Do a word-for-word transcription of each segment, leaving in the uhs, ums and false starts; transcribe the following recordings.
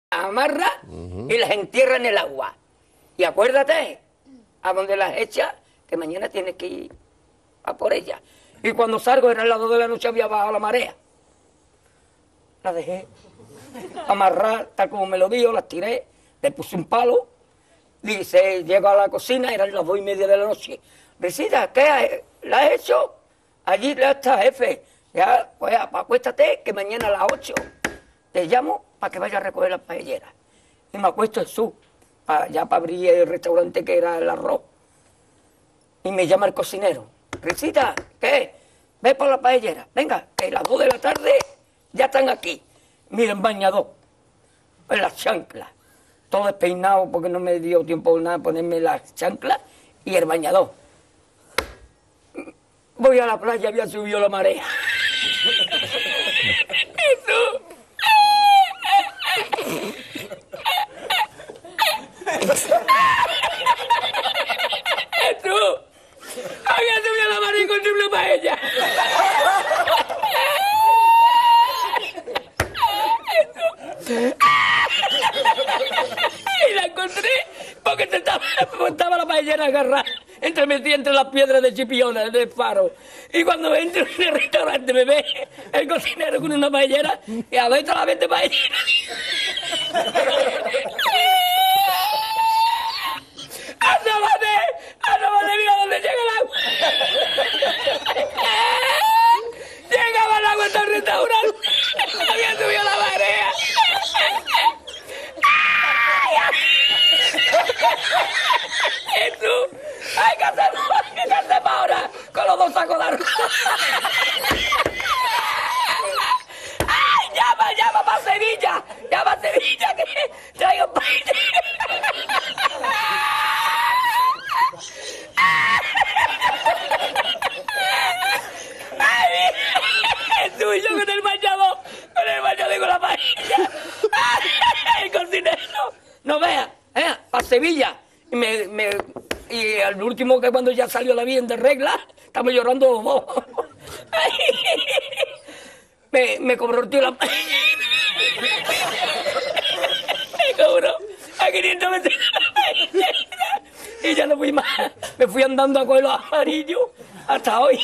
amarra uh-huh. y las entierra en el agua. Y acuérdate, a donde las echas, que mañana tienes que ir a por ellas. Y cuando salgo, era el lado de la noche, había bajado la marea. Las dejé amarrar, tal como me lo dijo, las tiré, le puse un palo. Dice, llego a la cocina, eran las dos y media de la noche. Risita, ¿qué la has hecho? Allí ya está, jefe. Ya, pues acuéstate, que mañana a las ocho te llamo para que vaya a recoger las paelleras. Y me acuesto en su, para, ya para abrir el restaurante que era el arroz. Y me llama el cocinero. Risita, ¿qué? Ve por la paellera. Venga, que a las dos de la tarde ya están aquí. Miren, bañador, en las chanclas. Todo despeinado porque no me dio tiempo nada ponerme las chanclas y el bañador. Voy a la playa, había subido la marea. Eso. Eso. Había subido la marea y encontré una paella. Eso. Y la encontré porque se estaba, estaba la paellera agarrada entre metí entre las piedras de Chipiona del faro. Y cuando entro en el restaurante me ve el cocinero con una paellera y a ver toda la vez de paellera. ¡Asómate! ¡Asómate! ¡Mira dónde llega el agua! Llegaba el agua hasta el restaurante. Había subido la marea. ¡Eso! ¡Ay, qué hacemos! ¿Qué hacemos ahora? Con los dos sacos de arroz. ¡Ay, llama, llama para Sevilla! ¡Llama a Sevilla que traigo paella! ¡Ay, es tuyo con el bañador! Con el bañador y con la paella. ¡Ay, el cocinero! No veas, ¿eh? Para Sevilla. Y, me, me, y al último, que cuando ya salió la bien de regla, estamos llorando los dos. me, me cobró el tío la paella. Me cobró a quinientos metros la paella. Y ya no fui más. Me fui andando a coger los amarillos hasta hoy.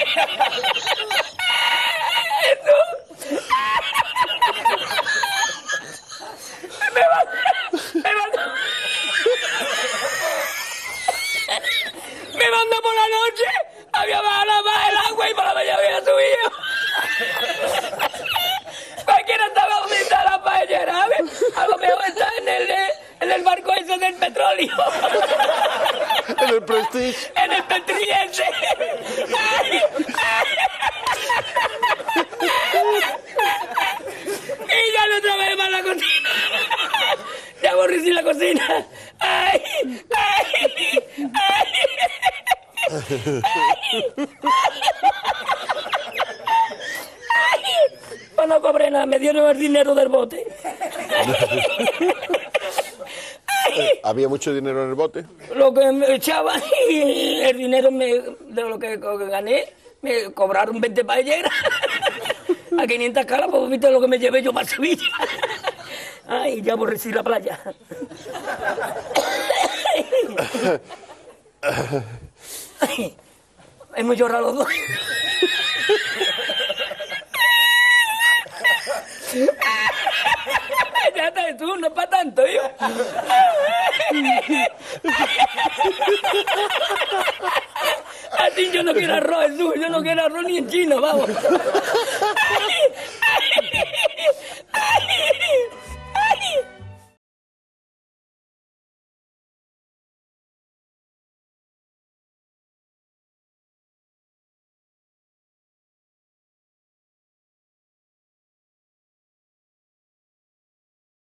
Eso. Me manda, me manda, me manda por la noche, había bajado más el agua y por la mañana había subido. Cualquiera estaba donde está la paellera, a ver, a lo mejor está en el, en el barco ese del petróleo. En el Prestige. En el Petriense. Y ya no otra vez más la cocina. Ya aborrecí la cocina. Ay, ay, ay. Ay. Pues no cobré nada, me dieron el dinero del bote. Ay. ¿Había mucho dinero en el bote? Lo que me echaban y el dinero me, de lo que gané, me cobraron veinte paelleras. A quinientas calas, pues viste lo que me llevé yo para Sevilla. Ay, ya aborrecí la playa. Ay, hemos llorado los dos. Ya está, tú, no es para tanto, yo. A ti yo no quiero arroz, tú, yo no quiero arroz ni en chino, vamos.